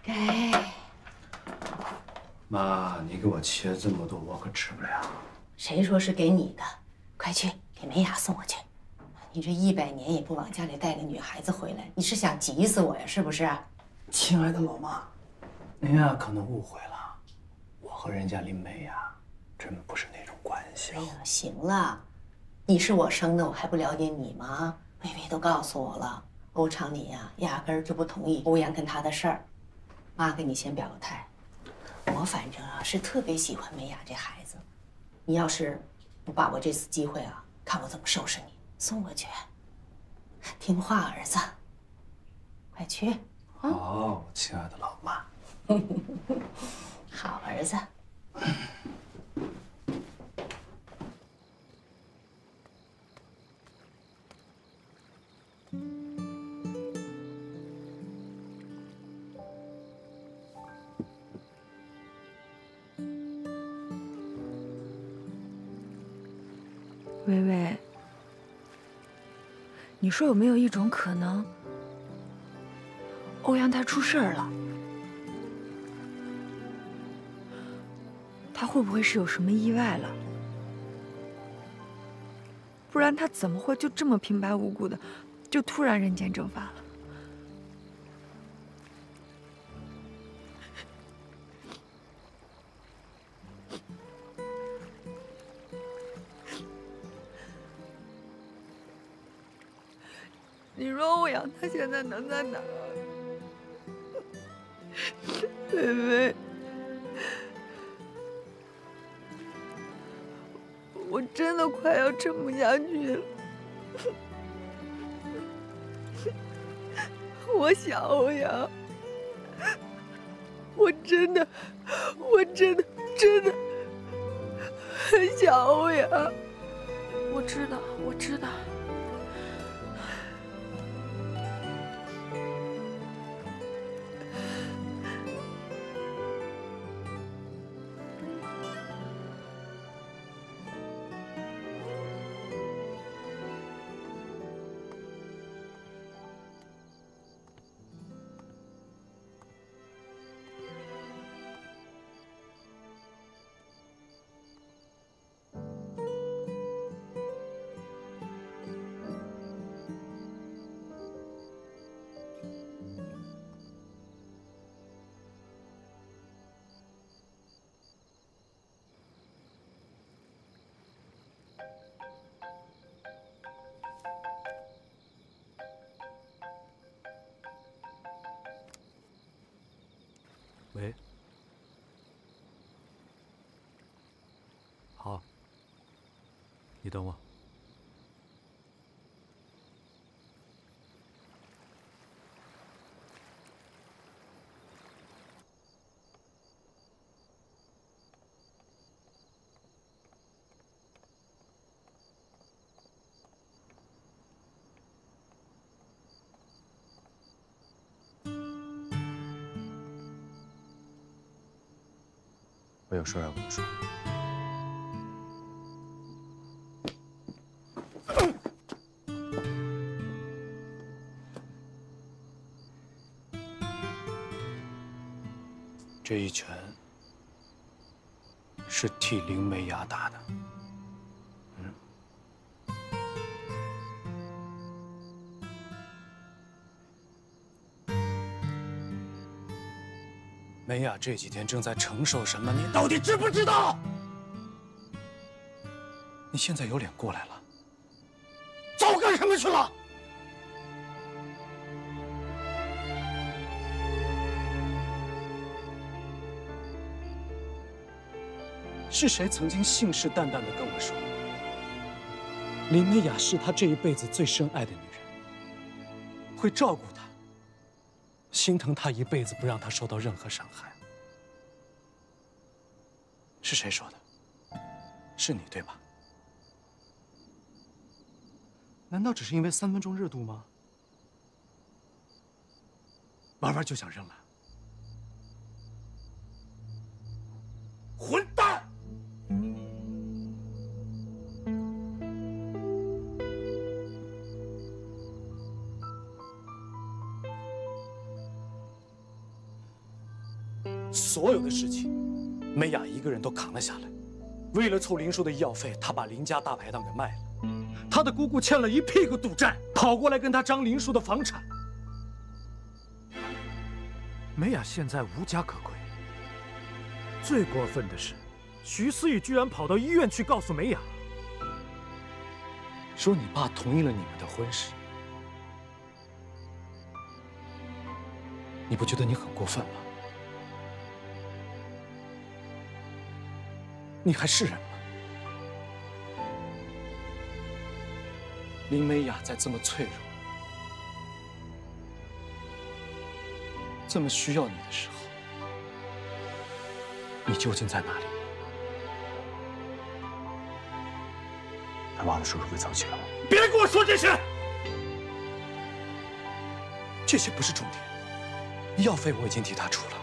哎， 妈，你给我切这么多，我可吃不了。 谁说是给你的？快去给梅雅送过去。你这100年也不往家里带个女孩子回来，你是想急死我呀？是不是？ 亲爱的老妈，您呀可能误会了，我和人家林梅呀，真不是那种关系。 哎呀，行了，你是我生的，我还不了解你吗？微微都告诉我了，欧长林呀，压根儿就不同意欧阳跟他的事儿。妈给你先表个态，我反正啊是特别喜欢梅雅这孩子，你要是不把握这次机会啊，看我怎么收拾你。送过去，听话，儿子，快去。 好，亲爱的老妈。 好儿子。 微微，你说有没有一种可能，欧阳他出事儿了？他会不会是有什么意外了？不然他怎么会就这么平白无故的，就突然人间蒸发了？你说欧阳他现在能在哪儿？微微，我真的快要撑不下去了。我想欧阳，我真的很想欧阳。我知道。 喂，好，你等我。我有事要跟你说。这一拳是替林梅雅打的。梅雅这几天正在承受什么？你到底知不知道？你现在有脸过来了，早干什么去了？是谁曾经信誓旦旦地跟我说，林梅雅是他这一辈子最深爱的女人，会照顾她，心疼她一辈子，不让她受到任何伤害？是谁说的？是你对吧？难道只是因为3分钟热度吗？玩玩就想扔了？混蛋！ 所有的事情，美雅一个人都扛了下来。为了凑林叔的医药费，她把林家大排档给卖了。她的姑姑欠了一屁股赌债，跑过来跟她争林叔的房产。 美雅现在无家可归。最过分的是，徐思雨居然跑到医院去告诉美雅， 说你爸同意了你们的婚事。你不觉得你很过分吗？你还是人吗？林美雅在这么脆弱、这么需要你的时候，你究竟在哪里？ 他妈的手术费凑齐了吗？ 别跟我说这些。 这些不是重点，医药费我已经替他出了。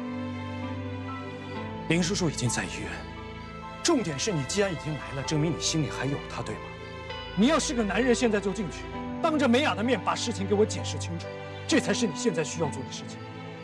林叔叔已经在医院，重点是你既然已经来了，证明你心里还有他，对吗？你要是个男人，现在就进去，当着美雅的面把事情给我解释清楚，这才是你现在需要做的事情。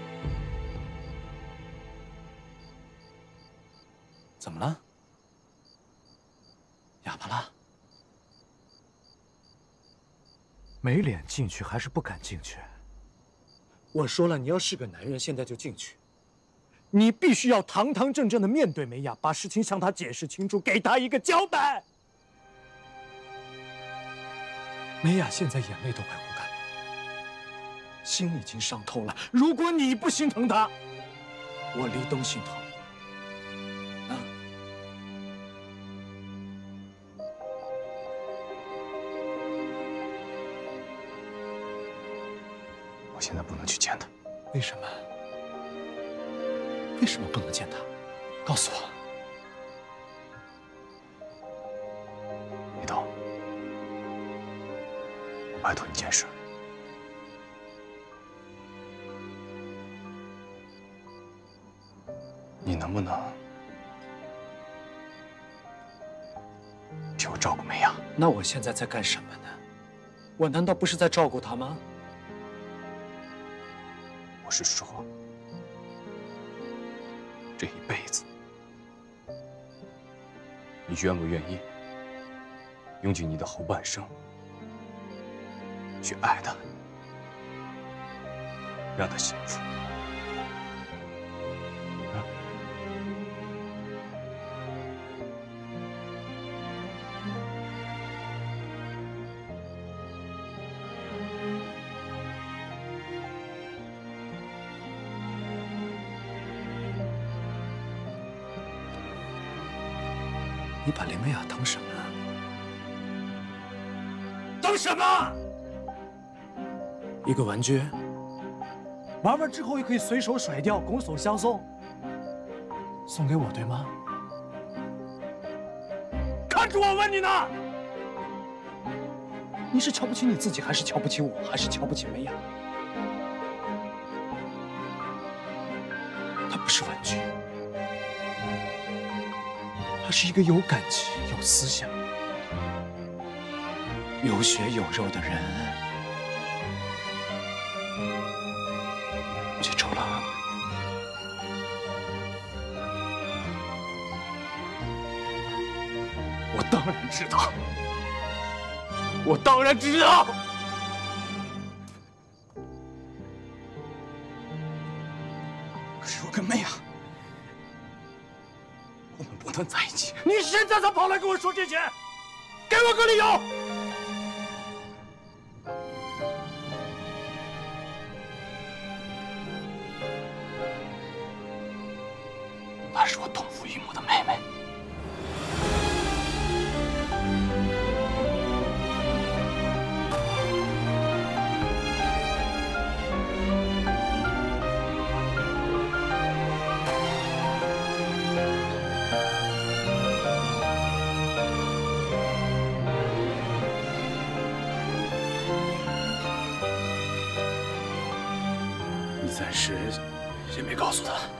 怎么了？哑巴了？ 没脸进去还是不敢进去？ 我说了，你要是个男人，现在就进去。你必须要堂堂正正的面对美雅，把事情向她解释清楚，给她一个交代。美雅现在眼泪都快哭干了，心已经伤透了。如果你不心疼她，我黎东心疼。啊？ 我现在不能去见他。 为什么？为什么不能见他？告诉我。 李东，我拜托你件事。你能不能替我照顾美雅？ 那我现在在干什么呢？我难道不是在照顾她吗？ 我是说，这一辈子，你愿不愿意用尽你的后半生去爱她，让她幸福？ 你把林美雅当什么？当什么？一个玩具？玩完之后也可以随手甩掉，拱手相送。送给我，对吗？看着我问你呢！你是瞧不起你自己，还是瞧不起我，还是瞧不起美雅？它不是玩具。他是一个有感情、有思想、有血有肉的人。记住了。我当然知道，我当然知道。可是我跟美雅，我们不能在一起。你现在才跑来跟我说这些，给我个理由！她是我同父异母的妹妹。暂时先别告诉他。